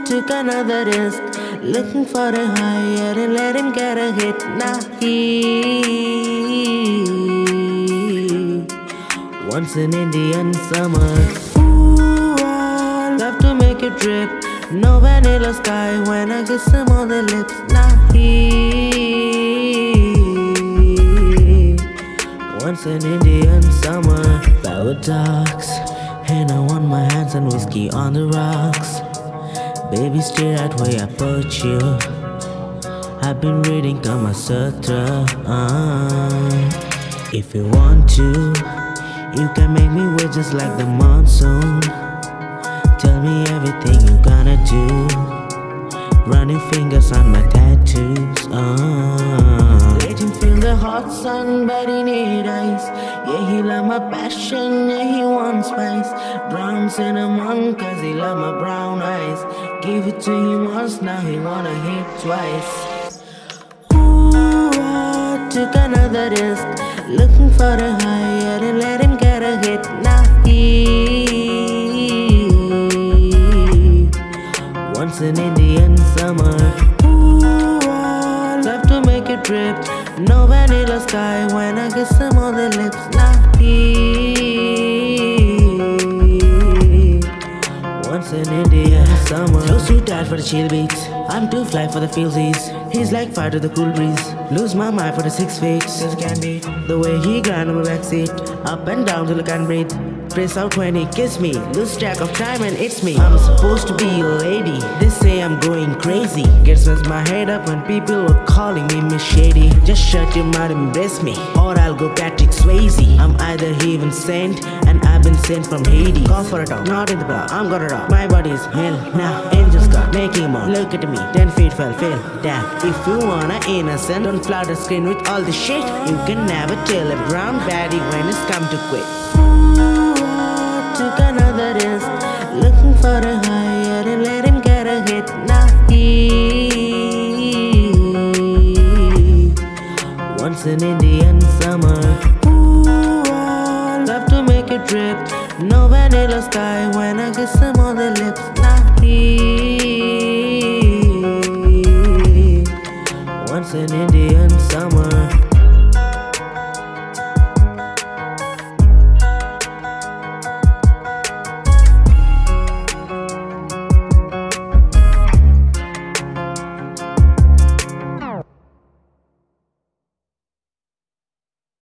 took another risk, looking for a higher and let him get a hit. Now he wants an Indian summer. Ooh, I love to make a trip. No vanilla sky when I kiss him on the lips. Now he wants an Indian summer. Paradox, and I want my hands on whiskey on the rocks. Baby, stay right where I put you. I've been reading Kama Sutra. If you want to, you can make me wait just like the monsoon. Tell me everything you gonna do. Running fingers on my tattoos. Let him feel the hot sun, but he need ice. Yeah, he love my passion, yeah, he wants spice. Brown cinnamon, cause he love my brown eyes. Gave it to him once, now he wanna hit twice. Ooh, I took another risk, looking for a higher and let him get a hit. Now he wants an Indian summer. Ooh, I love to make a trip. No vanilla sky when I kiss him on the lips. Now he wants an Indian summer. Too too tired for the chill beats. I'm too fly for the feelsies. He's like fire to the cool breeze. Lose my mind for the 6 feet. Just can't beat the way he grind on my backseat. Up and down till I can't breathe. Press out when he kiss me. Lose track of time and it's me. I'm supposed to be a lady. They say I'm going crazy. Gets my head up when people were calling me Miss Shady. Just shut your mouth and embrace me, or I'll go Patrick Swayze. I'm either heaven sent, and I've been sent from Hades. Call for a dog, not in the bar, I'm gonna rock. My body is hell, now angels got making him on. Look at me, 10 feet fell, fail. Damn, if you wanna innocent, don't flood the screen with all the shit. You can never tell a brown baddie when it's come to quit. Took another risk, looking for a higher and let him get a hit. Now he wants an Indian summer. Ooh, I love to make a trip. No vanilla sky when I kiss him on the lips. Now he wants an Indian